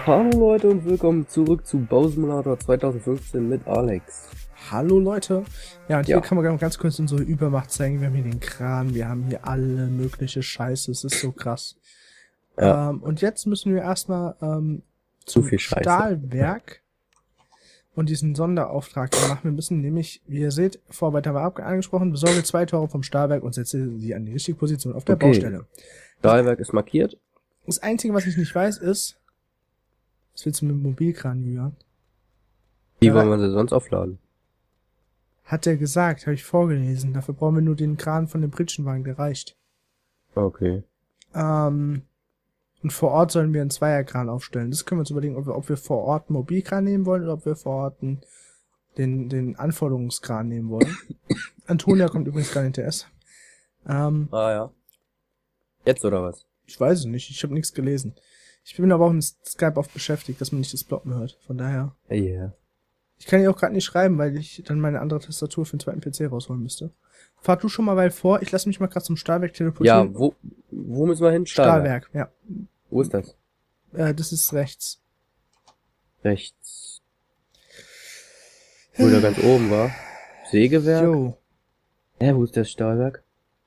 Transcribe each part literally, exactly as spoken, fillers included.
Hallo Leute und willkommen zurück zu Bausimulator zweitausendfünfzehn mit Alex. Hallo Leute. Ja, und Ja. hier kann man ganz kurz unsere Übermacht zeigen. Wir haben hier den Kran, wir haben hier alle mögliche Scheiße. Es ist so krass. Ja. Ähm, und jetzt müssen wir erstmal ähm, zum viel Scheiße. Stahlwerk und diesen Sonderauftrag machen. Wir müssen nämlich, wie ihr seht, Vorarbeiter war ab angesprochen, besorge zwei Tore vom Stahlwerk und setze sie an die richtige Position auf der Okay. Baustelle. Stahlwerk ist markiert. Das Einzige, was ich nicht weiß, ist, was willst du mit dem Mobilkran, Julian? Wie Ja, wollen wir sie sonst aufladen? Hat er gesagt, habe ich vorgelesen. Dafür brauchen wir nur den Kran von dem Pritschenwagen, der reicht. Okay. Ähm, und vor Ort sollen wir einen Zweierkran aufstellen. Das können wir uns überlegen, ob wir, ob wir vor Ort einen Mobilkran nehmen wollen oder ob wir vor Ort einen, den, den Anforderungskran nehmen wollen. Antonia kommt übrigens gar nicht erst. Ähm, Ah ja. Jetzt oder was? ich weiß es nicht, ich habe nichts gelesen. Ich bin aber auch mit Skype oft beschäftigt, dass man nicht das Ploppen hört. Von daher. Ja. Yeah. Ich kann hier auch gerade nicht schreiben, weil ich dann meine andere Tastatur für den zweiten P C rausholen müsste. Fahr du schon mal weit vor, ich lasse mich mal gerade zum Stahlwerk teleportieren. Ja, wo, wo müssen wir hin? Stahlwerk. Stahlwerk, Wo ist das? ja. Äh, das ist rechts. Rechts. Wo der ganz oben war. Sägewerk? Jo. Hä, wo ist das Stahlwerk?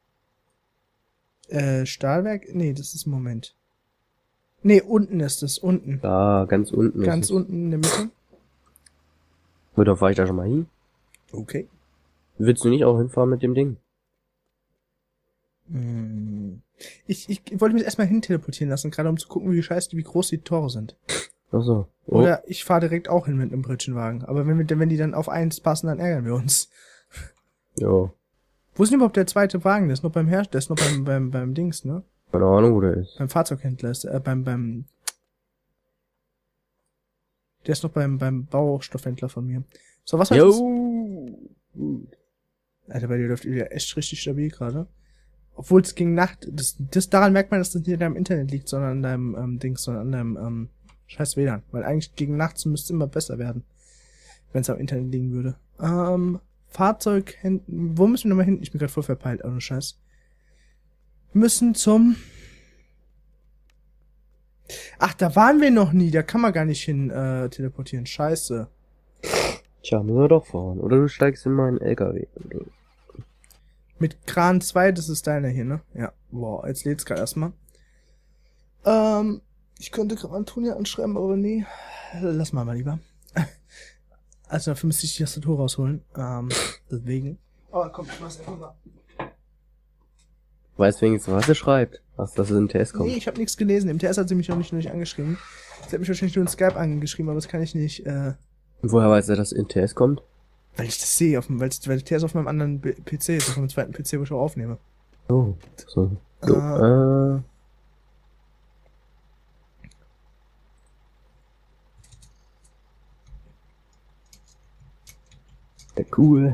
Äh, Stahlwerk? Nee, das ist Moment. Nee, unten ist es, unten. Da, ganz unten Ganz ist es. unten in der Mitte. Oder fahr ich da schon mal hin? Okay. Willst du nicht auch hinfahren mit dem Ding? Hm. Ich, ich wollte mich erstmal hin teleportieren lassen, gerade um zu gucken, wie scheiße, wie groß die Tore sind. Ach so. Oh. Oder ich fahre direkt auch hin mit einem Pritschenwagen. Aber wenn, wir, wenn die dann auf eins passen, dann ärgern wir uns. Jo. Wo ist denn überhaupt der zweite Wagen? Der ist noch beim Hersteller, der ist noch beim, beim, beim Dings, ne? Keine Ahnung, wo der ist. Beim Fahrzeughändler ist, äh, beim, beim, der ist noch beim, beim Baustoffhändler von mir. So, was war das? Jo. Alter, bei dir läuft wieder echt richtig stabil gerade. Obwohl es gegen Nacht, das, das, daran merkt man, dass das nicht an deinem Internet liegt, sondern an deinem, ähm, Dings, sondern an deinem, ähm, scheiß W L A N. Weil eigentlich gegen nachts müsste es immer besser werden. Wenn es am Internet liegen würde. Ähm, Fahrzeughändler, wo müssen wir nochmal hin? Ich bin gerade voll verpeilt, ohne Scheiß. Wir müssen zum, ach, da waren wir noch nie, da kann man gar nicht hin, äh, teleportieren. Scheiße. Tja, müssen wir doch fahren. Oder du steigst in meinen L K W. Mit Kran zwei, das ist deiner hier, ne? Ja. Wow, jetzt lädt's gerade erstmal. Ähm, ich könnte gerade Antonia anschreiben, aber nee. Lass mal mal lieber. Also dafür müsste ich die Tastatur rausholen. Ähm, deswegen. Aber komm, ich mach's einfach mal. Weißt wenigstens, was er schreibt? Was, dass es in T S kommt? Nee, ich habe nichts gelesen. Im T S hat sie mich noch nicht, noch nicht angeschrieben. Sie hat mich wahrscheinlich nur in Skype angeschrieben, aber das kann ich nicht, äh, Und woher weiß er, dass es in T S kommt? weil ich das sehe, auf dem, weil, weil T S auf meinem anderen B P C ist, auf meinem zweiten P C, wo ich auch aufnehme. Oh, so. so Ah. äh. Ja, cool.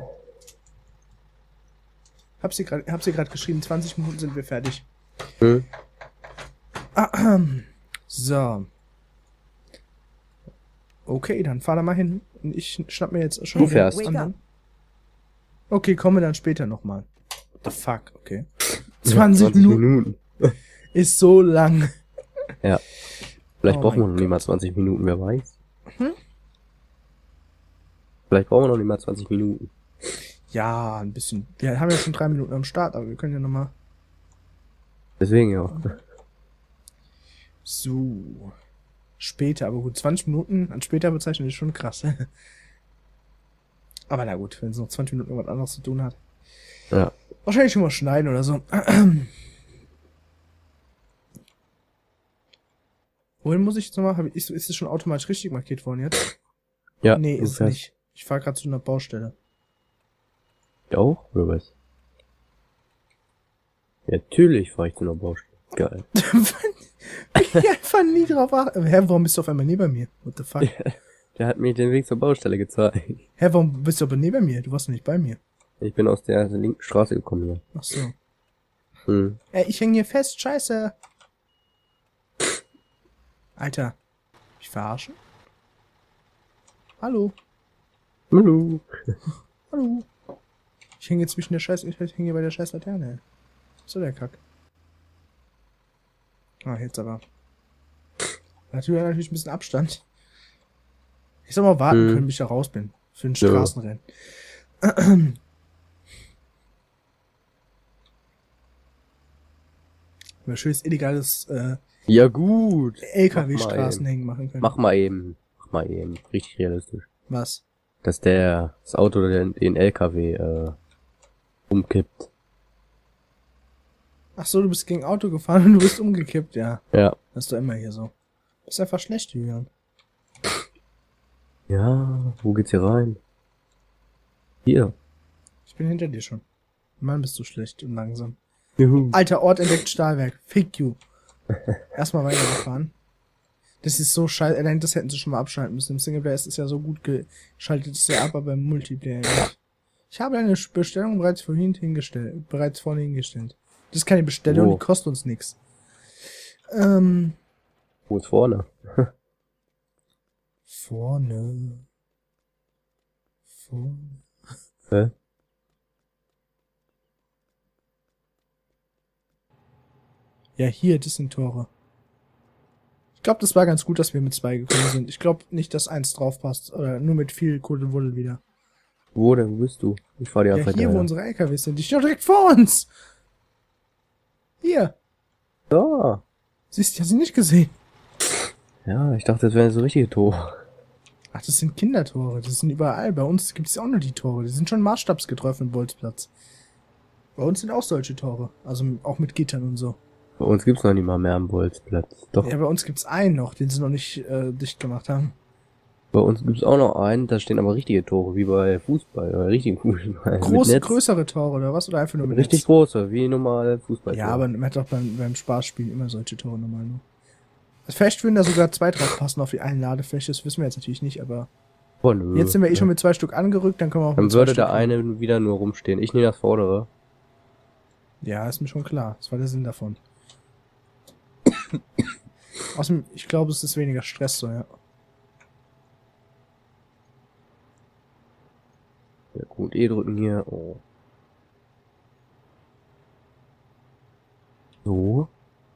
Hab sie gerade, hab sie gerade geschrieben, zwanzig Minuten sind wir fertig. Hm? So. Okay, dann fahr da mal hin. Und ich schnapp mir jetzt schon Du fährst. den anderen. Okay, kommen wir dann später nochmal. What the fuck, okay. zwanzig Minuten ist so lang. Ja. Vielleicht Oh brauchen wir mein noch nicht mal zwanzig Minuten, wer weiß. Hm? Vielleicht brauchen wir noch nicht mal zwanzig Minuten. Ja, ein bisschen. Wir haben ja schon drei Minuten am Start, aber wir können ja nochmal. Deswegen ja. So. Später, aber gut, zwanzig Minuten an später bezeichnen ist schon krass. Aber na gut, wenn es noch zwanzig Minuten irgendwas anderes zu tun hat. Ja. Wahrscheinlich schon mal schneiden oder so. Wohin muss ich jetzt nochmal? Ist, ist es schon automatisch richtig markiert worden jetzt? Ja. Nee, du ist es fährst. nicht. Ich fahre gerade zu einer Baustelle. Ja auch? Oder was? Ja, natürlich fahr ich zu einer Baustelle. Geil. Ich einfach nie drauf achten. Hä, warum bist du auf einmal neben mir? What the fuck? Der hat mir den Weg zur Baustelle gezeigt. Hä, warum bist du aber neben mir? Du warst doch nicht bei mir. Ich bin aus der linken Straße gekommen hier. Ach so. Hm. Ey, ich häng hier fest, scheiße. Alter. Ich verarschen? Hallo? Hallo. Hallo? Ich hänge zwischen der Scheiß... Ich hänge hier bei der Scheiß Laterne. So der Kack. Ah, jetzt aber. Natürlich, natürlich ein bisschen Abstand. Ich soll mal warten Hm. können, bis ich da raus bin. Für ein Ja. Straßenrennen. Wenn wir schönes illegales äh, Ja gut. L K Mach mal W-Straßen eben. hängen machen können. Mach mal eben. Mach mal eben. Richtig realistisch. Was? Dass der, das Auto den, den L K W, äh, umkippt. Ach so, du bist gegen Auto gefahren und du bist umgekippt, ja. Ja. Das ist doch immer hier so. Das ist einfach schlecht, Julian. Ja, wo geht's hier rein? Hier. Ich bin hinter dir schon. Mann, bist du schlecht und langsam. Juhu. Alter, Ort entdeckt Stahlwerk. Fick you. Erstmal weitergefahren. Das ist so scheiße. Allein das hätten sie schon mal abschalten müssen. Im Singleplayer ist es ja so gut geschaltet, ist ja ab, aber im Multiplayer nicht. Ich habe eine Bestellung bereits vorhin hingestellt. Bereits vorhin hingestellt. Das ist keine Bestellung, Wo? die kostet uns nichts. Ähm, Wo ist vorne? vorne. Vorne. Hä? Ja, hier, das sind Tore. Ich glaube, das war ganz gut, dass wir mit zwei gekommen sind. Ich glaube nicht, dass eins drauf passt. Oder nur mit viel Kuddelwuddel wieder. Wo denn? Wo bist du? Ich fahr die Ja, ganze Zeit hier, wo daher. unsere L K Ws sind. Die stehen doch direkt vor uns. Hier. Da. Siehst du, ich hab sie nicht gesehen. Ja, ich dachte, das wären so richtige Tore. Ach, das sind Kindertore. Das sind überall. Bei uns gibt es auch nur die Tore. Die sind schon maßstabsgetreu für den Bolzplatz. Bei uns sind auch solche Tore. Also auch mit Gittern und so. Bei uns gibt's noch nicht mal mehr am Bolzplatz. Doch, Ja, bei uns gibt's einen noch, den sie noch nicht äh, dicht gemacht haben. bei uns gibt's auch noch einen, da stehen aber richtige Tore, wie bei Fußball, oder richtigen Fußball. Groß, Mit Netz. größere Tore oder was? Oder einfach nur mit Richtig Netz? große, wie normal Fußball. Ja, aber man hat doch beim, beim Spaßspielen immer solche Tore normal nur. Vielleicht würden da sogar zwei drauf passen auf die einen Ladefläche, das wissen wir jetzt natürlich nicht, aber Oh, nö. jetzt sind wir eh schon mit zwei Stück angerückt, dann können wir auch Dann mit zwei würde Stück der hin. eine wieder nur rumstehen. Ich nehme das vordere. Ja, ist mir schon klar. Das war der Sinn davon. Außerdem, ich glaube, es ist weniger Stress so, ja. Ja, gut, E drücken hier. Oh. So.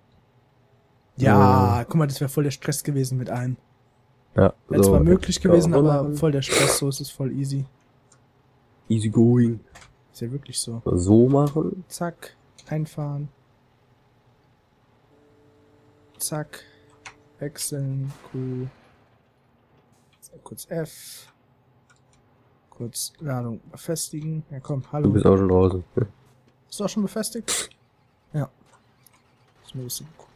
Ja, guck mal, das wäre voll der Stress gewesen mit einem. Ja, Wäre so. zwar möglich gewesen, so aber machen. voll der Stress, so ist es voll easy. Easy going. Ist ja wirklich so. So machen. Zack, einfahren. Zack, wechseln, Q. Kurz F. Kurz Ladung befestigen. Ja komm, Du hallo. bist auch schon draußen. Bist du auch schon befestigt? Ja. Ist mir ein bisschen cool.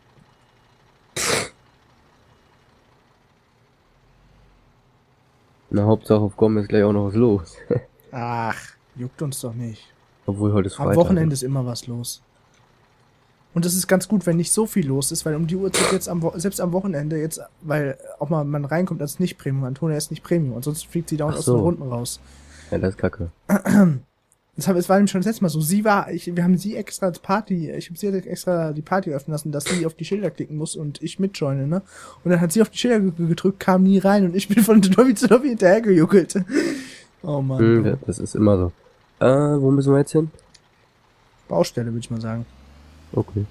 Na, Hauptsache auf Kommen ist gleich auch noch was los. Ach, juckt uns doch nicht. Obwohl heute ist Am Freitag. Wochenende ist immer was los. Und es ist ganz gut, wenn nicht so viel los ist, weil um die Uhrzeit jetzt am Wo selbst am Wochenende jetzt, weil auch mal man reinkommt als nicht Premium. Antonia ist nicht Premium, ansonsten fliegt sie dauernd Ach aus so. den Runden raus. Ja, das ist kacke. Das, hab, das war nämlich schon das letzte Mal so. Sie war, ich, wir haben sie extra als Party, ich habe sie extra die Party öffnen lassen, dass sie auf die Schilder klicken muss und ich mitjoine, ne? Und dann hat sie auf die Schilder ge- gedrückt, kam nie rein und ich bin von Lobby zu Lobby hinterhergejuckelt. Oh Mann. Hm, ja, das ist immer so. Äh, wo müssen wir jetzt hin? Baustelle, würde ich mal sagen. Okay.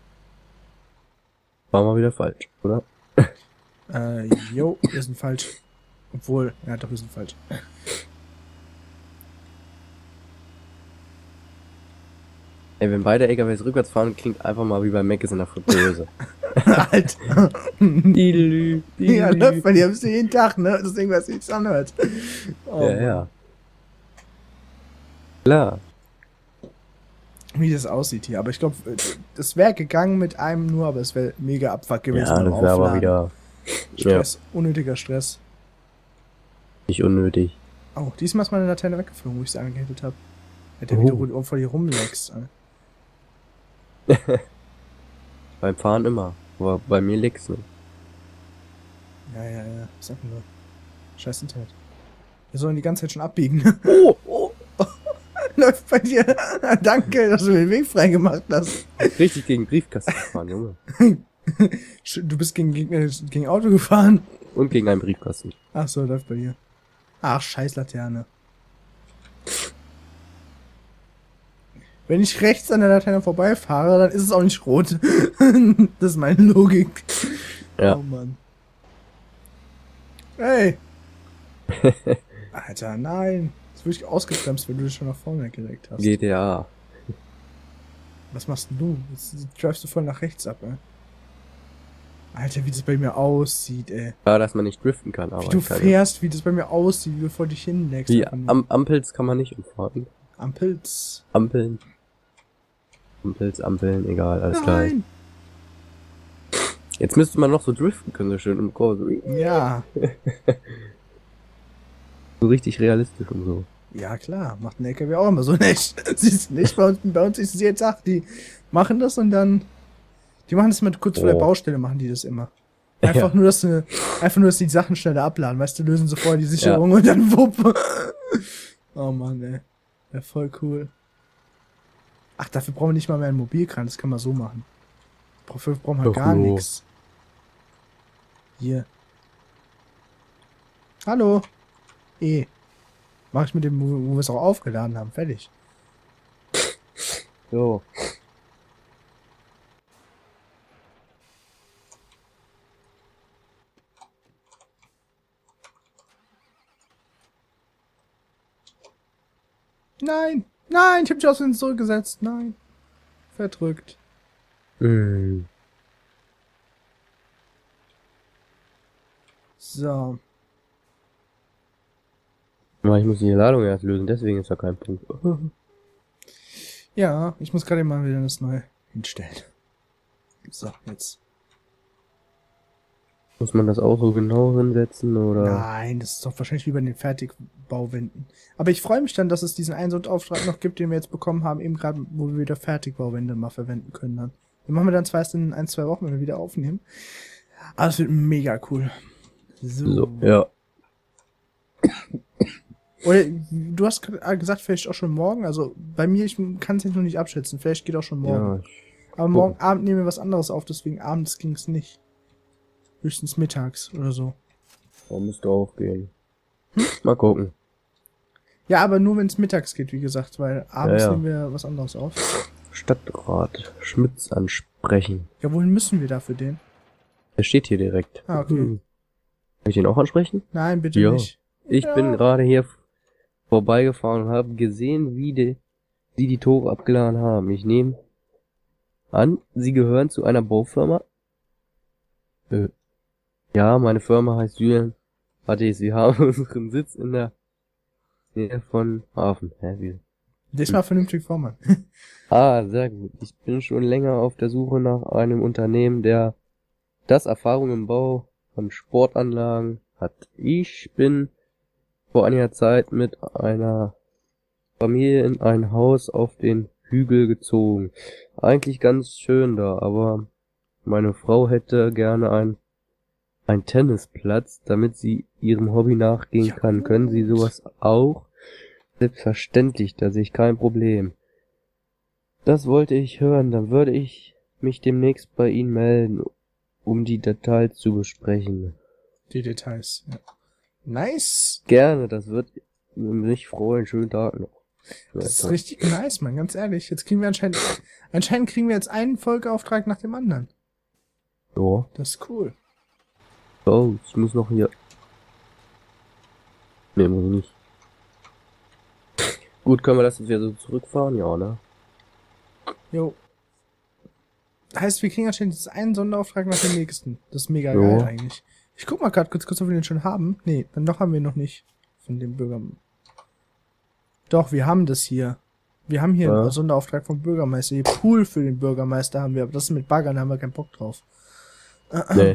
War mal wieder falsch, oder? Äh, jo, wir sind falsch. Obwohl, ja doch, wir sind falsch. Ey, wenn beide L K Ws rückwärts fahren, klingt einfach mal wie bei Meckes in der Fritteuse. Alter. Didelü, Ja, didelü. läuft bei dir bist du jeden Tag, ne? Deswegen weiß ich nichts anhört. Oh, Ja, ja. Klar. wie das aussieht hier. Aber ich glaube, das wäre gegangen mit einem nur, aber es wäre mega Abfuck gewesen. Ja, beim das wäre aber Aufladen. wieder Stress, unnötiger Stress. nicht unnötig. Oh, diesmal ist meine Laterne weggeflogen, wo ich sie angehittet habe. Hätte Oh. wieder ru- vor dir rumleckst. Alter. Beim Fahren immer. Aber bei mir liegt's nicht. Ja, ja, ja. Sag nur. Scheiß Internet. Wir sollen die ganze Zeit schon abbiegen. Oh, oh. Läuft bei dir. Danke, dass du den Weg freigemacht hast. Richtig gegen Briefkasten gefahren, Junge. Sch- Du bist gegen, gegen, gegen Auto gefahren. Und gegen einen Briefkasten. Ach so, läuft bei dir. Ach, scheiß Laterne. Wenn ich rechts an der Laterne vorbeifahre, dann ist es auch nicht rot. Das ist meine Logik. Ja. Oh Mann. Ey! Alter, nein! Jetzt würde ich ausgebremst, wenn du dich schon nach vorne geregt hast. G T A. Was machst denn du? Jetzt drivest du voll nach rechts ab, ey. Alter, wie das bei mir aussieht, ey. Ja, dass man nicht driften kann, aber... Wie du kann fährst, wie das bei mir aussieht, wie du vor dich hinlegst. Wie, Am Ampels kann man nicht umfahren. Ampels. Ampeln. Ampels, Ampeln, egal, alles klar. Nein! Jetzt müsste man noch so driften können, so schön im Chor. So, Ja. so richtig realistisch und so. Ja, klar. Macht ein L K W auch immer so nicht. Siehst du nicht? Bei uns, bei uns ist es jetzt acht, die machen das und dann... Die machen das immer kurz vor der Oh. Baustelle, machen die das immer. Einfach Ja. nur, dass sie, einfach nur, dass die Sachen schneller abladen, weißt du, lösen sie vorher die Sicherung und dann wupp. Oh Mann, ey. Ja, voll cool. Ach, dafür brauchen wir nicht mal mehr einen Mobilkran, das kann man so machen. Dafür brauchen wir Doch, gar no. nichts. Hier. Hallo. E. Mach ich mit dem, wo wo wir es auch aufgeladen haben. Fertig. So. Nein. Nein, ich hab dich aus dem zurückgesetzt. Nein. Verdrückt. Hm. So. Aber ich muss die Ladung erst lösen, deswegen ist da kein Punkt. Ja, ich muss gerade mal wieder das neu hinstellen. So, jetzt. Muss man das auch so genau hinsetzen, oder? Nein, das ist doch wahrscheinlich wie bei den Fertigbauwänden. Aber ich freue mich dann, dass es diesen Einsatzauftrag noch gibt, den wir jetzt bekommen haben, eben gerade, wo wir wieder Fertigbauwände mal verwenden können dann. Den machen wir dann zwar erst in ein, zwei Wochen, wenn wir wieder aufnehmen. Aber es wird mega cool. So. So, ja. Oder du hast gerade gesagt, vielleicht auch schon morgen. Also bei mir, ich kann es jetzt noch nicht abschätzen. Vielleicht geht auch schon morgen. Ja, ich, Aber morgen Abend nehmen wir was anderes auf, deswegen abends ging es nicht. Höchstens mittags oder so. da müsste auch gehen. Mal gucken. Ja, aber nur wenn es mittags geht, wie gesagt, weil abends Ja, ja. nehmen wir was anderes auf. Stadtrat Schmitz ansprechen. Ja, wohin müssen wir da für den? Der steht hier direkt. Ah, okay. Hm. Kann ich den auch ansprechen? Nein, bitte Ja. nicht. Ich Ja. bin gerade hier vorbeigefahren und habe gesehen, wie die, die die Tore abgeladen haben. Ich nehme an, sie gehören zu einer Baufirma. Äh, ja, meine Firma heißt Julian. Warte, ich, sie haben unseren Sitz in der Nähe von Hafen. Hä, wie? Das mal vernünftig Vormann. Ah, sehr gut. Ich bin schon länger auf der Suche nach einem Unternehmen, der das Erfahrung im Bau von Sportanlagen hat. Ich bin vor einiger Zeit mit einer Familie in ein Haus auf den Hügel gezogen. Eigentlich ganz schön da, aber meine Frau hätte gerne ein ein Tennisplatz, damit sie ihrem Hobby nachgehen Ja, kann. Können Sie gut. sowas auch? Selbstverständlich, da sehe ich kein Problem. Das wollte ich hören, dann würde ich mich demnächst bei Ihnen melden, um die Details zu besprechen. Die Details, ja. Nice. Gerne, das wird mich freuen. Schönen Tag noch. Das ist richtig nice, Mann, ganz ehrlich. Jetzt kriegen wir anscheinend, anscheinend kriegen wir jetzt einen Folgeauftrag nach dem anderen. Ja. Das ist cool. Oh, ich muss noch hier... Ne, muss ich nicht. Gut, können wir das jetzt wieder so zurückfahren? Ja, ne? Jo. Heißt, wir kriegen anscheinend jetzt einen Sonderauftrag nach dem nächsten. Das ist mega Jo. geil eigentlich. Ich guck mal gerade kurz, kurz, ob wir den schon haben. Nee, dann noch haben wir noch nicht. Von dem Bürger. Doch, wir haben das hier. Wir haben hier Ja. einen Sonderauftrag vom Bürgermeister. Hier Pool für den Bürgermeister haben wir, aber das ist mit Baggern, da haben wir keinen Bock drauf. Nee.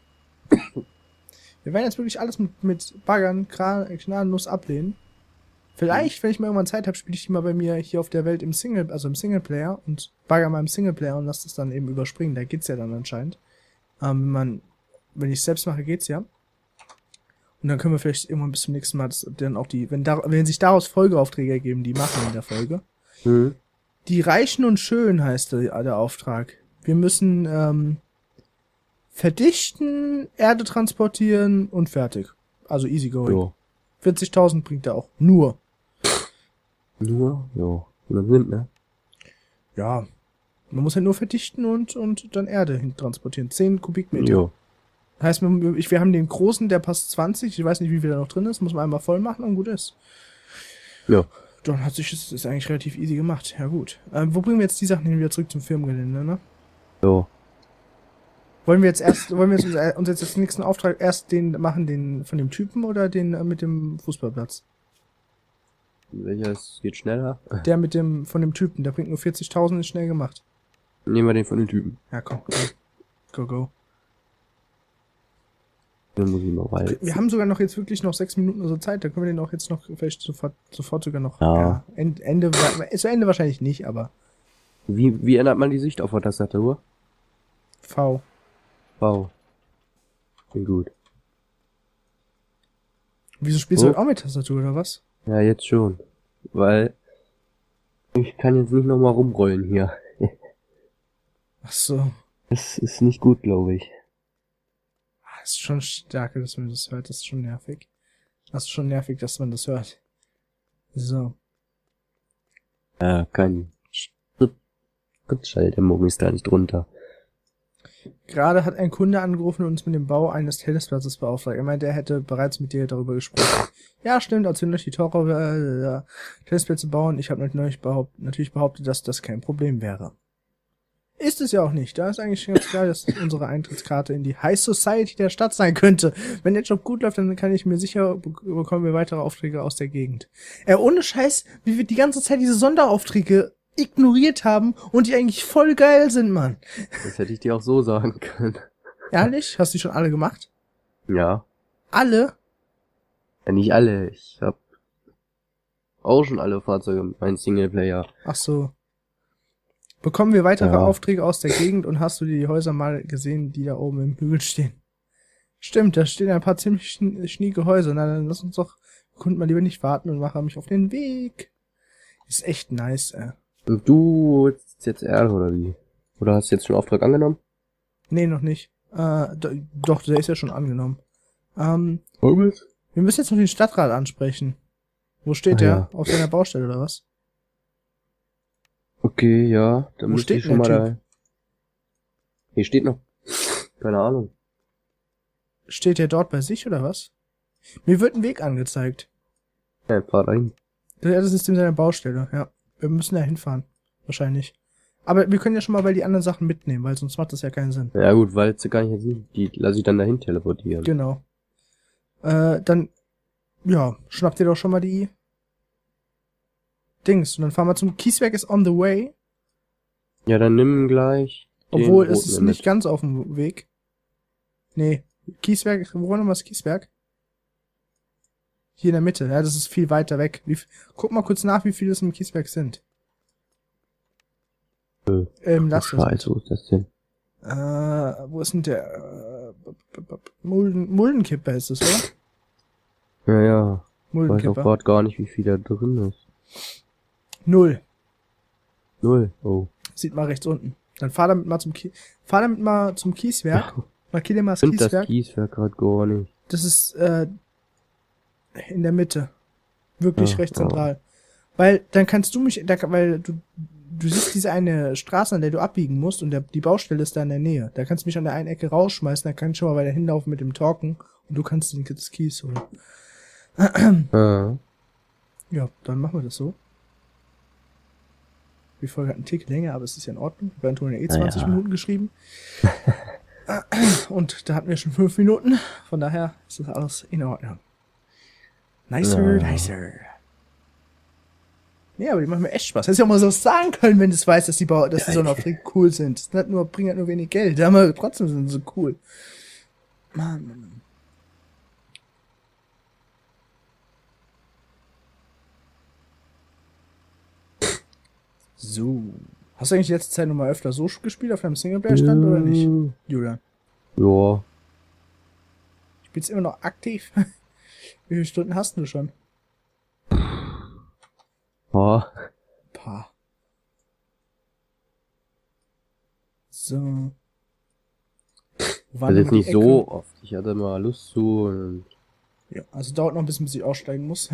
Wir werden jetzt wirklich alles mit, mit Baggern kran- gnadenlos ablehnen. Vielleicht, wenn ich mal irgendwann Zeit habe, spiele ich die mal bei mir hier auf der Welt im Single, also im Singleplayer und bagger mal im Singleplayer und lass das dann eben überspringen. Da geht's ja dann anscheinend. Ähm, wenn man, wenn ich selbst mache, geht's ja. Und dann können wir vielleicht irgendwann bis zum nächsten Mal das, dann auch die, wenn da, wenn sich daraus Folgeaufträge ergeben, die machen in der Folge. Hm. Die Reichen und Schön heißt der, der Auftrag. Wir müssen ähm, verdichten, Erde transportieren und fertig. Also easy going. Jo. vierzigtausend bringt er auch. Nur. Nur? Jo. hundert sind, ne? Ja. Man muss halt nur verdichten und, und dann Erde hin transportieren. zehn Kubikmeter. Jo. Heißt, wir, ich, wir haben den großen, der passt zwanzig. Ich weiß nicht, wie viel da noch drin ist. Muss man einmal voll machen und gut ist. Ja. Dann hat sich das ist eigentlich relativ easy gemacht. Ja, gut. Ähm, wo bringen wir jetzt die Sachen hin? Wieder zurück zum Firmengelände, ne? So. Wollen wir jetzt erst, wollen wir jetzt uns jetzt den nächsten Auftrag erst den machen, den von dem Typen oder den äh, mit dem Fußballplatz? Welcher ist, geht schneller? Der mit dem, von dem Typen, der bringt nur vierzigtausend, ist schnell gemacht. Nehmen wir den von den Typen. Ja, komm. Go, go. Dann muss ich mal weiter. Wir haben sogar noch jetzt wirklich noch sechs Minuten oder so Zeit, da können wir den auch jetzt noch vielleicht sofort, sofort sogar noch, Ja. ja Ende, Ende, zu Ende wahrscheinlich nicht, aber Wie, wie ändert man die Sicht auf der Tastatur? V. Wow. Klingt gut. Wieso spielst Oh. du heute auch mit Tastatur, oder was? Ja, jetzt schon. Weil ich kann jetzt nicht nochmal rumrollen hier. Ach so. Das ist nicht gut, glaube ich. Ah, ist schon stärker, dass man das hört, das ist schon nervig. Das ist schon nervig, dass man das hört. So. Ja, kein Schalldämmung ist da nicht drunter. Gerade hat ein Kunde angerufen und uns mit dem Bau eines Tennisplatzes beauftragt. Er meinte, er hätte bereits mit dir darüber gesprochen. Ja, stimmt, als wir noch die Tore äh, Tennisplätze bauen, ich habe natürlich, behaupt, natürlich behauptet, dass das kein Problem wäre. Ist es ja auch nicht. Da ist eigentlich ganz klar, dass unsere Eintrittskarte in die High Society der Stadt sein könnte. Wenn der Job gut läuft, dann kann ich mir sicher, bekommen wir weitere Aufträge aus der Gegend. Äh, ohne Scheiß, wie wir die ganze Zeit diese Sonderaufträge ignoriert haben und die eigentlich voll geil sind, Mann. Das hätte ich dir auch so sagen können. Ehrlich? Hast du die schon alle gemacht? Ja. Alle? Ja, nicht alle. Ich hab auch schon alle Fahrzeuge mit meinem Singleplayer. Ach so. Bekommen wir weitere Ja. Aufträge aus der Gegend und hast du die Häuser mal gesehen, die da oben im Hügel stehen? Stimmt, da stehen ein paar ziemlich schn schnieke Häuser. Na, dann lass uns doch Kunden mal lieber nicht warten und mache mich auf den Weg. Ist echt nice, ey. Und du holst jetzt Erde, oder wie? Oder hast du jetzt schon Auftrag angenommen? Nee, noch nicht. Äh, do, doch, der ist ja schon angenommen. Ähm, Was? wir müssen jetzt noch den Stadtrat ansprechen. Wo steht Ah, der? ja. Auf seiner Baustelle oder was? Okay, ja. Dann Wo müsste steht ich schon denn mal der da. Hier steht noch. Keine Ahnung. Steht der dort bei sich oder was? Mir wird ein Weg angezeigt. Ja, fahr dahin. Ja, das ist in seiner Baustelle, ja. Wir müssen da hinfahren. Wahrscheinlich. Aber wir können ja schon mal bei die anderen Sachen mitnehmen, weil sonst macht das ja keinen Sinn. Ja gut, weil sie kann ich jetzt nicht. Die lasse ich dann dahin teleportieren. Genau. Äh, dann, ja, schnappt ihr doch schon mal die Dings. Und dann fahren wir zum Kieswerk ist on the way. Ja, dann nimm gleich. den Obwohl, es roten ist mit. nicht ganz auf dem Weg. Nee, Kieswerk, wo war nochmal das Kieswerk? Hier in der Mitte, ja, das ist viel weiter weg. Wie, guck mal kurz nach, wie viele es im Kieswerk sind. Äh, Ähm, oh, lass das. Scheiße, wo ist das denn? Äh, wo ist denn der? Äh, b- b- b- Mulden, Muldenkipper ist es, oder? Ja, ja. Ich weiß auch Muldenkipper. gerade gar nicht, wie viel da drin ist. Null. Null. Oh. Sieht mal rechts unten. Dann fahr damit mal zum Kie fahr damit mal zum Kieswerk. Markier dir mal das Stimmt das Kieswerk. Kieswerk gerade gar nicht. Das ist äh, in der Mitte. Wirklich Ja, recht ja. zentral. Weil dann kannst du mich, da, weil du du siehst diese eine Straße, an der du abbiegen musst und der, die Baustelle ist da in der Nähe. Da kannst du mich an der einen Ecke rausschmeißen, da kann ich schon mal weiter hinlaufen mit dem Talken und du kannst den das Kies holen. Ah. Ja, dann machen wir das so. Die Folge hat einen Tick länger, aber es ist ja in Ordnung. Wir haben ja eh zwanzig ja. Minuten geschrieben. Und da hatten wir schon fünf Minuten. Von daher ist das alles in Ordnung. Nicer, Ja. nicer. Ja, aber die machen mir echt Spaß. Hättest ja auch mal so sagen können, wenn du es weißt, dass die, Bau dass die Sonnenaufträge cool sind. Das hat nur, bringen halt nur wenig Geld. Aber trotzdem sind sie so cool. Mann, Mann, Mann. So. Hast du eigentlich die letzte Zeit noch mal öfter so gespielt auf deinem Singleplayer-Stand oder nicht, Mm, Julian? Ja. Spielst du immer noch aktiv? Wie viele Stunden hast du schon? Ja. Paar. So. Wo war Also denn jetzt die nicht Ecke? so oft. Ich hatte mal Lust zu und Ja, also dauert noch ein bisschen, bis ich aussteigen muss.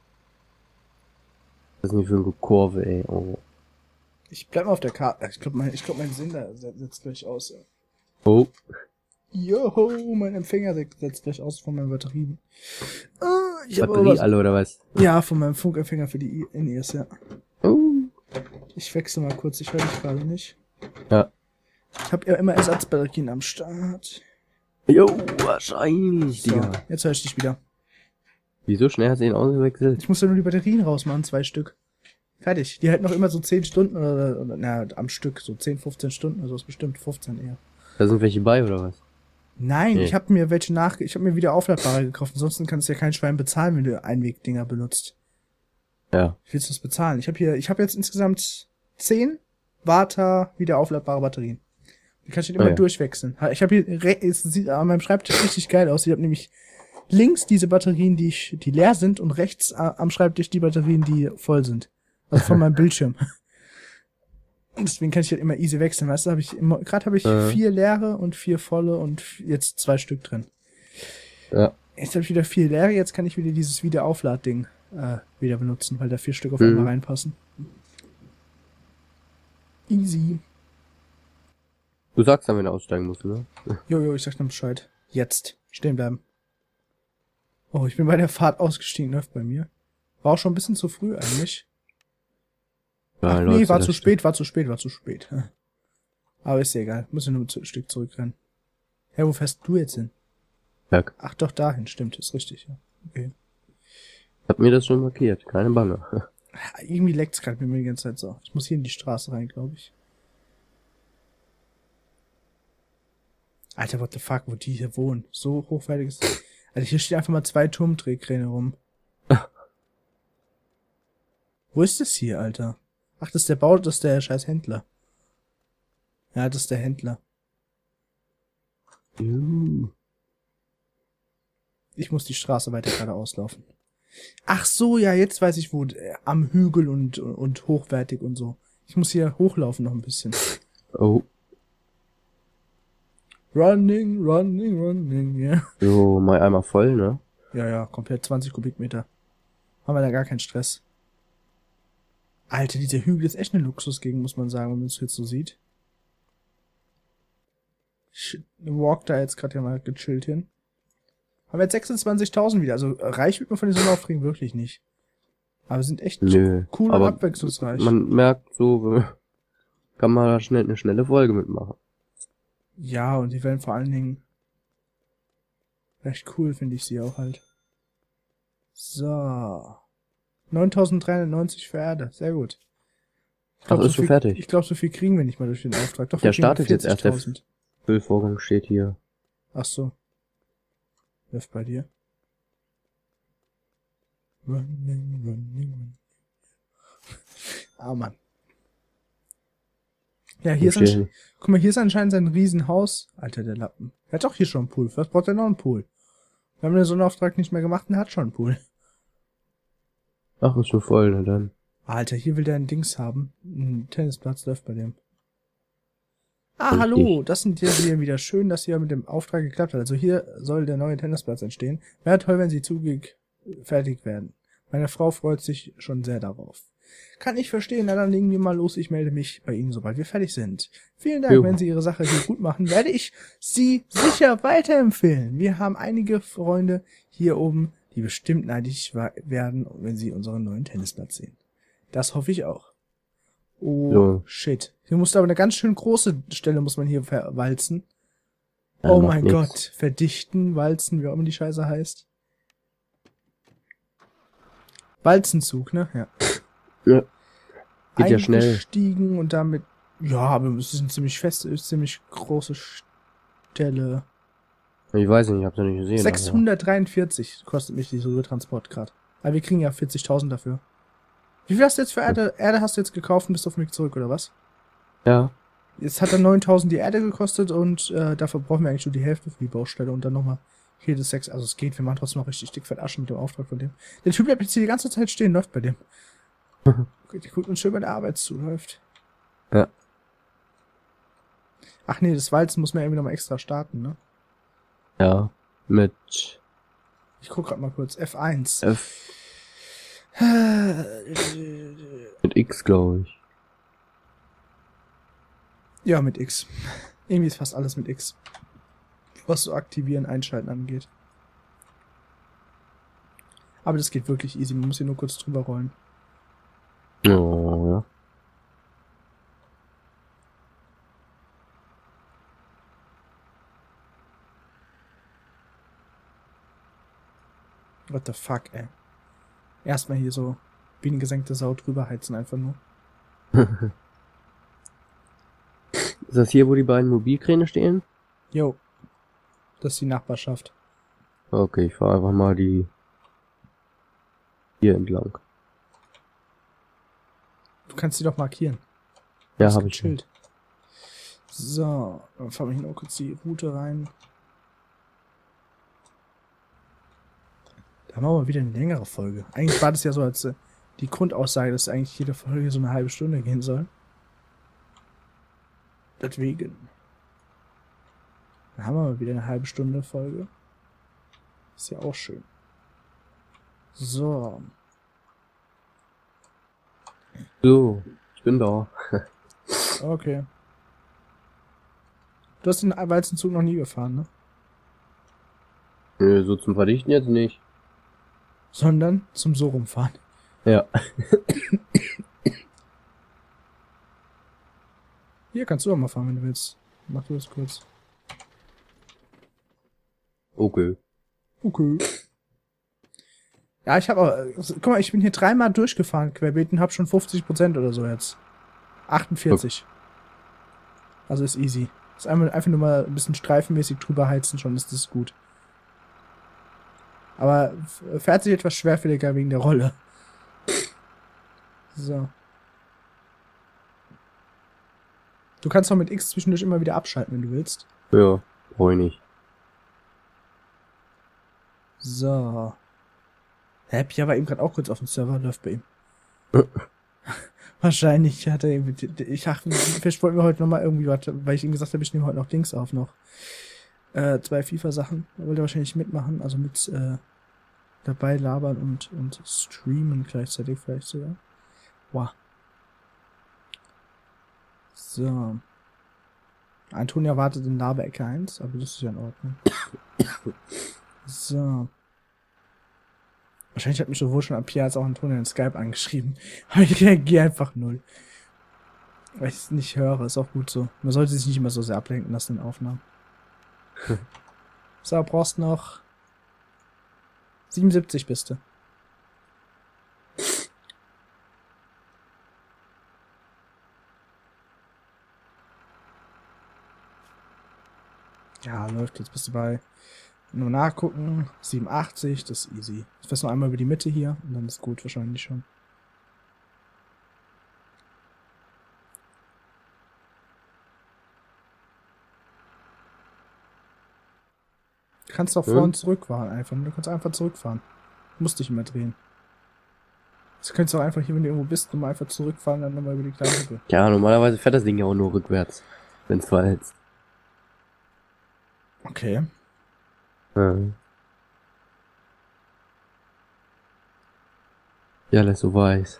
das ist nicht für eine Kurve, ey. Oh. Ich bleib mal auf der Karte. Ich glaube, mein, ich glaub, mein Sender setzt gleich aus. Ja. Oh. Joho, mein Empfänger setzt gleich aus von meinen Batterien. Äh, ich Batterie was... alle oder was? Ja, von meinem Funkempfänger für die N E S, ja. Oh. Ich wechsle mal kurz, ich höre dich gerade nicht. Ja. Ich habe ja immer Ersatzbatterien am Start. Jo, wahrscheinlich, So, Digga. jetzt höre ich dich wieder. Wieso schnell hast du ihn ausgewechselt? Ich muss ja nur die Batterien rausmachen, zwei Stück. Fertig. Die halten noch immer so zehn Stunden oder, oder na, am Stück, so zehn, fünfzehn Stunden, also ist bestimmt fünfzehn eher. Da sind welche bei, oder was? Nein, Nee. ich habe mir welche nach, ich habe mir wieder aufladbare gekauft. Ansonsten kannst du ja kein Schwein bezahlen, wenn du Einwegdinger benutzt. Ja. Wie willst du das bezahlen? Ich habe hier, ich habe jetzt insgesamt zehn Warta wieder aufladbare Batterien. Die kann ich dann immer Ah, ja. durchwechseln. Ich habe hier, re- es sieht an meinem Schreibtisch richtig geil aus. Ich habe nämlich links diese Batterien, die ich, die leer sind, und rechts äh, am Schreibtisch die Batterien, die voll sind. Also von meinem Bildschirm. Und deswegen kann ich halt immer easy wechseln, weißt du, habe ich immer, gerade habe ich Äh. vier leere und vier volle und f- jetzt zwei Stück drin. Ja. Jetzt habe ich wieder vier leere, jetzt kann ich wieder dieses Wiederaufladding äh, wieder benutzen, weil da vier Stück auf Mhm. einmal reinpassen. Easy. Du sagst dann, wenn du aussteigen musst, ne? Jojo, ich sag dann Bescheid. Jetzt. Stehen bleiben. Oh, ich bin bei der Fahrt ausgestiegen, läuft bei mir. War auch schon ein bisschen zu früh eigentlich. Ja, Ach, Leute, nee, war das zu stimmt. spät, war zu spät, war zu spät. Aber ist ja egal. Muss ja nur ein Stück zurückrennen. Hä, wo fährst du jetzt hin? Berg. Ach doch, dahin, stimmt, ist richtig, ja. Okay. Hab mir das schon markiert, keine Bange. Irgendwie leckt's gerade mit mir die ganze Zeit so. Ich muss hier in die Straße rein, glaube ich. Alter, what the fuck, wo die hier wohnen. So hochwertig ist. Alter, hier stehen einfach mal zwei Turmdrehkräne rum. Wo ist das hier, Alter? Ach, das ist der Bau, das ist der scheiß Händler. Ja, das ist der Händler. Uh. Ich muss die Straße weiter geradeaus laufen. Ach so, ja, jetzt weiß ich wo. Äh, am Hügel und, und hochwertig und so. Ich muss hier hochlaufen noch ein bisschen. Oh. Running, running, running, ja. Yeah. So, mal einmal voll, ne? Ja, ja, komplett zwanzig Kubikmeter. Haben wir da gar keinen Stress. Alter, dieser Hügel ist echt eine Luxusgegend, muss man sagen, wenn man es jetzt so sieht. Ich walk da jetzt gerade ja mal gechillt hin. Haben wir jetzt sechsundzwanzigtausend wieder, also reich wird man von diesen Aufträgen wirklich nicht. Aber wir sind echt Nö. cool und aber abwechslungsreich. Man merkt so, kann man da schnell eine schnelle Folge mitmachen. Ja, und die werden vor allen Dingen recht cool, finde ich sie auch halt. So. neuntausenddreihundertneunzig für Erde. Sehr gut. Ich glaub, Ach, ist so schon viel, fertig. Ich glaube, so viel kriegen wir nicht mal durch den Auftrag. Doch, Der wir kriegen startet jetzt erst, der vierzigtausend. Füllvorgang steht hier. Ach so. Läuft bei dir. Running, running, running. Ah, Mann. Ja, hier ist, Steht ansch- hier. guck mal, hier ist anscheinend sein Riesenhaus. Alter, der Lappen. Er hat doch hier schon einen Pool. Was braucht er noch einen Pool? Wir haben den Sonnenauftrag nicht mehr gemacht und er hat schon einen Pool. Ach, ist schon voll, ne dann. Alter, hier will der ein Dings haben. Ein Tennisplatz läuft bei dem. Ah, Richtig. hallo, das sind ja hier wieder schön, dass hier mit dem Auftrag geklappt hat. Also hier soll der neue Tennisplatz entstehen. Wäre toll, wenn sie zugig fertig werden. Meine Frau freut sich schon sehr darauf. Kann ich verstehen, na dann legen wir mal los. Ich melde mich bei Ihnen, sobald wir fertig sind. Vielen Dank, Jo. wenn Sie Ihre Sache hier gut machen, werde ich Sie sicher weiterempfehlen. Wir haben einige Freunde hier oben, die bestimmt neidisch wa- werden, wenn sie unseren neuen Tennisplatz sehen. Das hoffe ich auch. Oh, Jo. shit. Hier musste aber eine ganz schön große Stelle muss man hier verwalzen. Ja, Oh macht mein nix. Gott. Verdichten, walzen, wie auch immer die Scheiße heißt. Walzenzug, ne? Ja. Ja. Geht ja schnell. Eingestiegen und damit, ja, aber es ist eine ziemlich feste, ist ziemlich große Stelle. Ich weiß nicht, ich hab's ja nicht gesehen. sechshundertdreiundvierzig kostet mich dieser Transport gerade. Aber wir kriegen ja vierzigtausend dafür. Wie viel hast du jetzt für Erde? Erde hast du jetzt gekauft und bist auf mich zurück, oder was? Aber, ja. Jetzt hat er neuntausend die Erde gekostet und äh, dafür brauchen wir eigentlich nur die Hälfte für die Baustelle und dann nochmal hier das sechs. Also es geht, wir machen trotzdem noch richtig dick fett Asche mit dem Auftrag von dem. Der Typ bleibt jetzt hier die ganze Zeit stehen, läuft bei dem. Okay, der guckt uns schön bei der Arbeit zu, läuft. Ja. Ach nee, das Walzen muss man irgendwie nochmal extra starten, ne? Ja. Mit Ich guck grad mal kurz. F eins. F, mit X, glaube ich. Ja, mit X. Irgendwie ist fast alles mit X. was so aktivieren, einschalten angeht. Aber das geht wirklich easy, man muss hier nur kurz drüber rollen. Oh, ja. What the fuck, ey. Erstmal hier so wie eine gesenkte Sau drüber heizen, einfach nur. Ist das hier, wo die beiden Mobilkräne stehen? Jo. Das ist die Nachbarschaft. Okay, ich fahre einfach mal die hier entlang. Du kannst sie doch markieren. Ja, habe ich schon. Gechillt. So, dann fahren wir hier noch kurz die Route rein. Da haben wir mal wieder eine längere Folge. Eigentlich war das ja so als äh, die Grundaussage, dass eigentlich jede Folge so eine halbe Stunde gehen soll. Deswegen. Dann haben wir mal wieder eine halbe Stunde Folge. Ist ja auch schön. So. So, ich bin da. Okay. Du hast den Walzenzug noch nie gefahren, ne? Nö, so zum Verdichten jetzt nicht. Sondern zum so rumfahren. Ja. Hier kannst du auch mal fahren, wenn du willst. Mach du das kurz. Okay. Okay. Ja, ich habe auch, guck mal, ich bin hier dreimal durchgefahren, querbeet, und hab schon fünfzig Prozent oder so jetzt. achtundvierzig. Also ist easy. Ist einmal, einfach nur mal ein bisschen streifenmäßig drüber heizen, schon ist das gut. Aber fährt sich etwas schwerfälliger wegen der Rolle. So. Du kannst doch mit X zwischendurch immer wieder abschalten, wenn du willst. Ja, brauch ich nicht. So. Hä, Pia war eben gerade auch kurz auf dem Server, läuft bei ihm. Wahrscheinlich hat er eben, ich dachte, vielleicht wollten wir heute nochmal irgendwie, warte, weil ich ihm gesagt habe, ich nehme heute noch Dings auf noch. Äh, zwei FIFA-Sachen. Da wollte er wahrscheinlich mitmachen, also mit, äh, dabei labern und, und streamen gleichzeitig vielleicht sogar. Wow. So. Antonia wartet in Laberecke eins, aber das ist ja in Ordnung. So. Wahrscheinlich hat mich sowohl schon Pia als auch Antonia in Skype angeschrieben. Aber ich reagiere einfach null. Weil ich es nicht höre, ist auch gut so. Man sollte sich nicht immer so sehr ablenken lassen in Aufnahmen. So, brauchst noch siebenundsiebzig bist du. Ja, läuft, jetzt bist du bei nur nachgucken, siebenundachtzig, das ist easy. Ich weiß noch einmal über die Mitte hier und dann ist gut wahrscheinlich schon. Du kannst doch vor und zurückfahren einfach. Du kannst einfach zurückfahren. Du musst dich immer drehen. Du kannst doch einfach hier, wenn du irgendwo bist, nochmal einfach zurückfahren, dann nochmal über die kleine Hütte. Ja, normalerweise fährt das Ding ja auch nur rückwärts, wenn es verhältst. Okay. Ja. Ja, alles so weiß.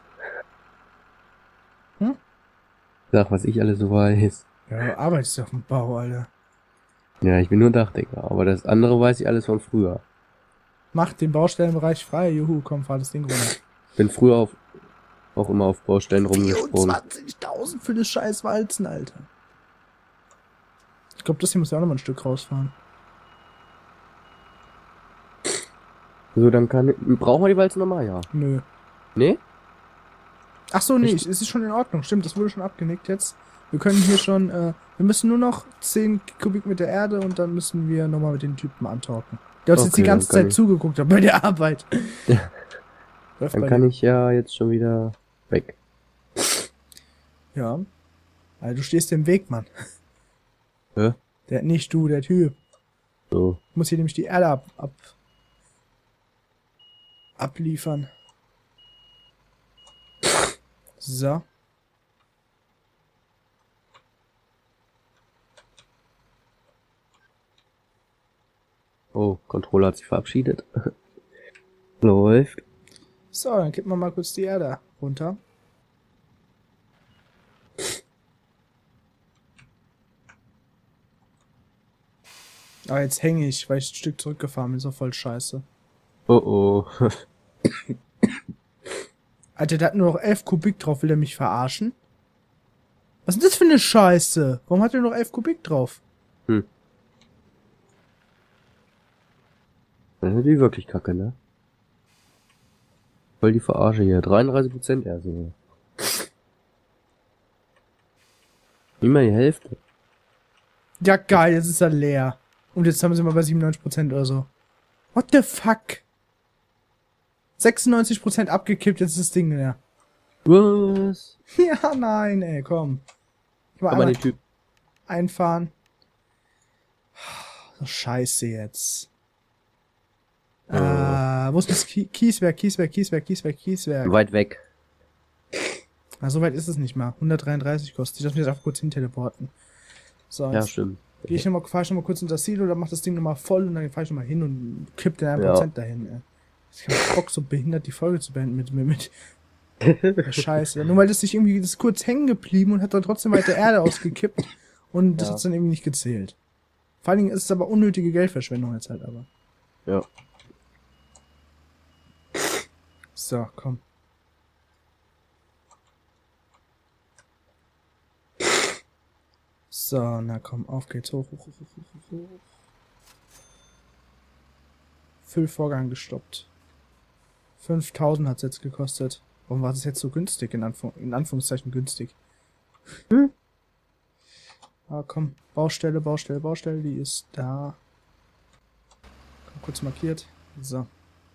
Hm? Sag, was ich alles so weiß. Ja, arbeitest ja auf dem Bau, Alter. Ja, ich bin nur Dachdecker, aber das andere weiß ich alles von früher. Mach den Baustellenbereich frei, juhu, komm, fahr das Ding runter. Bin früher auf, auch immer auf Baustellen rumgesprungen. vierundzwanzigtausend für das scheiß Walzen, Alter. Ich glaube, das hier muss ja auch noch mal ein Stück rausfahren. So, dann kann, brauchen wir die Walzen nochmal, ja. Nö. Nee? Ach so, nee, Echt? es ist schon in Ordnung. Stimmt, das wurde schon abgenickt jetzt. Wir können hier schon, äh, wir müssen nur noch zehn Kubikmeter Erde und dann müssen wir nochmal mit den Typen antalken. Der hat uns Okay, jetzt die ganze dann kann Zeit ich- zugeguckt hat bei der Arbeit. Ja. Läuft Dann bei kann dir. ich ja jetzt schon wieder weg. Ja. Also du stehst im Weg, Mann. Hä? Der, nicht du, der Typ. So. Ich muss hier nämlich die Erde ab, ab abliefern. So. Oh, Controller hat sich verabschiedet. Läuft. So, dann kippen wir mal kurz die Erde runter. Aber jetzt hänge ich, weil ich ein Stück zurückgefahren bin. Ist doch voll scheiße. Oh oh. Alter, der hat nur noch elf Kubik drauf. Will der mich verarschen? Was ist denn das für eine Scheiße? Warum hat er noch elf Kubik drauf? Hm. Das ist natürlich wirklich kacke, ne? Voll die Verarsche hier. dreiunddreißig Prozent eher so. Nicht mal die Hälfte. Ja, geil, jetzt ist er leer. Und jetzt haben sie mal bei siebenundneunzig Prozent oder so. What the fuck? sechsundneunzig Prozent abgekippt, jetzt ist das Ding leer. Was? Ja, nein, ey, komm. Ich will Aber einmal die Typ. einfahren. So scheiße jetzt. Oh. Äh, wo ist das Ki Kieswerk, Kieswerk, Kieswerk, Kieswerk, Kieswerk? Weit weg. Na, so weit ist es nicht mal. hundertdreiunddreißig kostet. Ich darf mich jetzt einfach kurz hin teleporten. So, Ja, jetzt stimmt. geh ich noch mal, fahr ich noch mal kurz in das Silo, dann macht das Ding noch mal voll und dann fahr ich noch mal hin und kipp den ein Ja. Prozent dahin, ey. Ich hab Bock, so behindert die Folge zu beenden mit mir, mit. Scheiße. Nur weil das sich irgendwie, das ist kurz hängen geblieben und hat dann trotzdem weiter Erde ausgekippt und das Ja. hat's dann irgendwie nicht gezählt. Vor allen Dingen ist es aber unnötige Geldverschwendung jetzt halt aber. Ja. So, komm. So, na komm, auf geht's. Hoch, hoch, hoch, hoch, hoch, hoch. Füllvorgang gestoppt. fünftausend hat's jetzt gekostet. Warum war das jetzt so günstig? In, Anführ in Anführungszeichen günstig. Hm? Ah, komm. Baustelle, Baustelle, Baustelle. Die ist da. Komm, kurz markiert. So.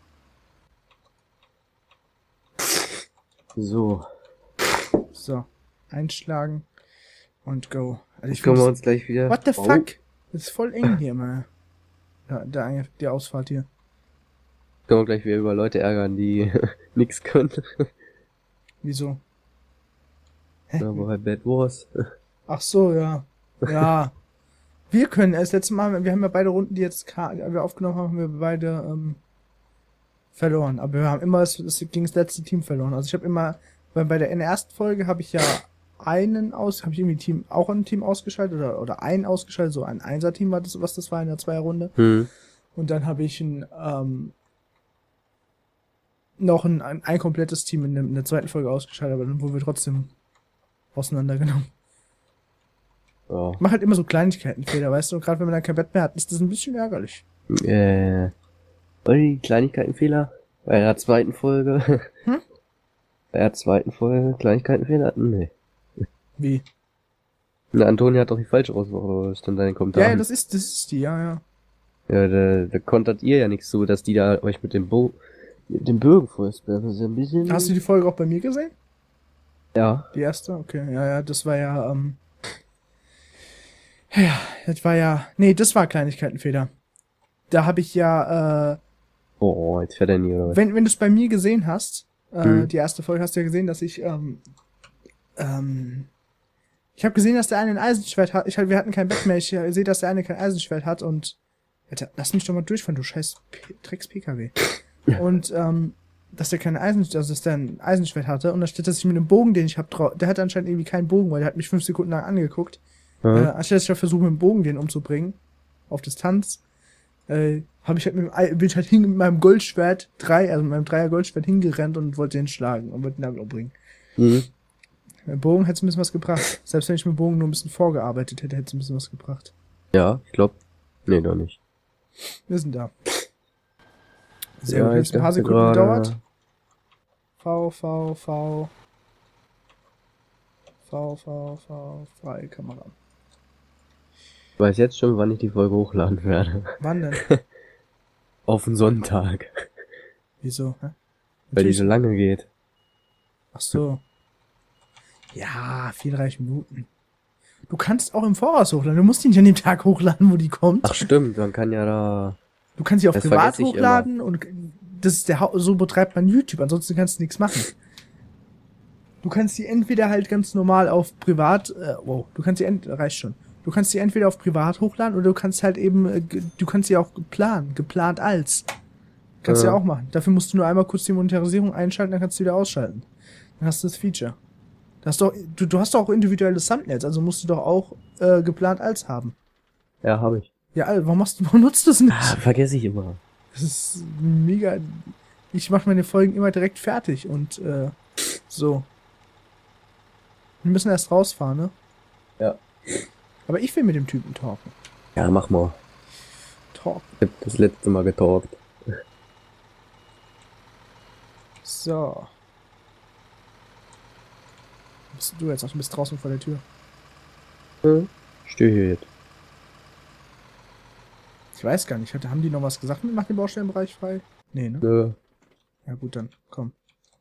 So. So. Einschlagen. Und go. Also ich Jetzt kommen wir find uns gleich wieder. das- What the Oh. fuck? Das ist voll eng hier, mal. Ja, der, die Ausfahrt hier. Können wir gleich wieder über Leute ärgern, die nix können. Wieso? Hä? Aber bei Bad Wars. Ach so, ja. Ja. Wir können erst letztes Mal, wir haben ja beide Runden, die jetzt ka- die wir aufgenommen haben, haben wir beide ähm, verloren. Aber wir haben immer das, das gegen das letzte Team verloren. Also ich habe immer, weil bei der in der ersten Folge habe ich ja einen aus, habe ich irgendwie Team auch ein Team ausgeschaltet oder oder einen ausgeschaltet, so ein Einser-Team war das, was das war in der Zweierrunde. Hm. Und dann habe ich ein ähm, noch ein, ein, ein komplettes Team in der, in der zweiten Folge ausgeschaltet, aber dann wurden wir trotzdem auseinandergenommen. Ja. Ich mach halt immer so Kleinigkeitenfehler, weißt du, und gerade wenn man dann kein Bett mehr hat, ist das ein bisschen ärgerlich. Äh. War die Kleinigkeitenfehler? Bei der zweiten Folge? Hm? Bei der zweiten Folge Kleinigkeitenfehler? Nee. Wie? Na, Antonia hat doch die falsche Auswahl, stand da in den Kommentaren. Ja, ja, das ist, das ist die, ja, ja. Ja, da, da kontert ihr ja nichts so, dass die da euch mit dem Bo mit dem Bögen vorstellen. Das ist ja ein bisschen... Hast du die Folge auch bei mir gesehen? Ja. Die erste? Okay, ja, ja, das war ja, ähm, ja, das war ja, nee, das war Kleinigkeitenfehler. Da habe ich ja, äh, Oh, jetzt fährt er nie, oder was? wenn, wenn du es bei mir gesehen hast, äh, Hm. die erste Folge hast du ja gesehen, dass ich, ähm, ähm, ich habe gesehen, dass der eine ein Eisenschwert hat. Ich, wir hatten kein Bett mehr. Ich äh, sehe, dass der eine kein Eisenschwert hat und, Alter, lass mich doch mal durchfahren, du scheiß P Drecks-P K W. Und, ähm, dass der keine Eisen, also dass der ein Eisenschwert hatte und da steht, dass ich mit dem Bogen, den ich hab, drau- der hat anscheinend irgendwie keinen Bogen, weil der hat mich fünf Sekunden lang angeguckt. Äh, Hm? anstatt dass ich versuche, mit dem Bogen den umzubringen, auf Distanz, äh, habe ich halt mit dem, Ei- bin ich halt hin mit meinem Goldschwert, drei, also mit meinem Dreier Goldschwert hingerannt und wollte den schlagen und wollte ihn damit umbringen. Mhm. Mit dem Bogen hätte es ein bisschen was gebracht. Selbst wenn ich mit dem Bogen nur ein bisschen vorgearbeitet hätte, hätte es ein bisschen was gebracht. Ja, ich glaub. Nee, doch nicht. Wir sind da. Sehr Ja, gut, ich jetzt ein paar dachte Sekunden gerade- gedauert. V, V, V. V, V, V, freie Kamera. Ich weiß jetzt schon, wann ich die Folge hochladen werde. Wann denn? Auf den Sonntag. Wieso? Hä? Weil die so lange geht. Ach so. Ja, vierunddreißig Minuten. Du kannst auch im Voraus hochladen. Du musst die nicht an dem Tag hochladen, wo die kommt. Ach stimmt, man kann ja da... Du kannst sie auf das privat vergesse ich hochladen und das ist der Hau- so betreibt man YouTube, ansonsten kannst du nichts machen. Du kannst die entweder halt ganz normal auf privat, äh, wow, du kannst die ent reicht schon. Du kannst die entweder auf privat hochladen oder du kannst halt eben, äh, ge- du kannst sie auch planen, geplant als. Kannst du Ja. ja auch machen. Dafür musst du nur einmal kurz die Monetarisierung einschalten, dann kannst du wieder ausschalten. Dann hast du das Feature. Das ist doch, du, du hast doch auch individuelle Thumbnails, also musst du doch auch äh, geplant als haben. Ja, habe ich. Ja, Alter, warum machst du, warum nutzt du es nicht? Ah, vergesse ich immer. Das ist mega. Ich mache meine Folgen immer direkt fertig und äh, so. Wir müssen erst rausfahren, ne? Ja. Aber ich will mit dem Typen talken. Ja, mach mal. Talk. Ich hab das letzte Mal getalkt. So. Bist du jetzt auch? Du bist draußen vor der Tür. Hm? Steh hier jetzt. Ich weiß gar nicht. Haben die noch was gesagt mit macht den Baustellenbereich frei? Nee, ne? Nö. Ja gut, dann komm.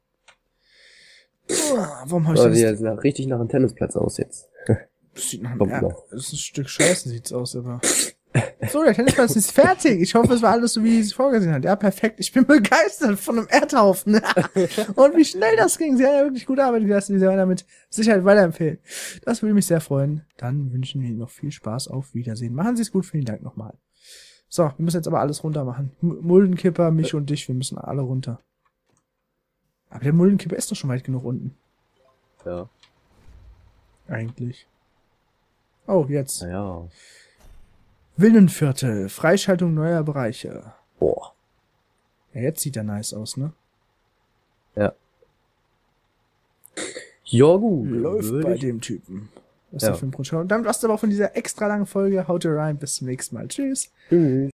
Oh, warum hab ich Oh, das? sieht jetzt nach, richtig nach einem Tennisplatz aus jetzt. Das sieht nach einem Kommt er noch. Das ist ein Stück Scheiße, sieht's aus, aber. So, der Tennisplatz ist fertig. Ich hoffe, es war alles so, wie es vorgesehen hat. Ja, perfekt. Ich bin begeistert von einem Erdhaufen. Und wie schnell das ging. Sie haben ja wirklich gute Arbeit geleistet. Wir werden damit Sicherheit weiterempfehlen. Das würde mich sehr freuen. Dann wünschen wir Ihnen noch viel Spaß. Auf Wiedersehen. Machen Sie es gut. Vielen Dank nochmal. So, wir müssen jetzt aber alles runter machen. M- Muldenkipper, mich und dich. Wir müssen alle runter. Aber der Muldenkipper ist doch schon weit genug unten. Ja. Eigentlich. Oh, jetzt. Naja. Villenviertel. Freischaltung neuer Bereiche. Boah. Ja, jetzt sieht er nice aus, ne? Ja. Ja, gut. Läuft würde bei ich- dem Typen. Was ist Ja. der für ein Pro? Und damit war's aber auch von dieser extra langen Folge. How to Rhyme. Bis zum nächsten Mal. Tschüss. Tschüss.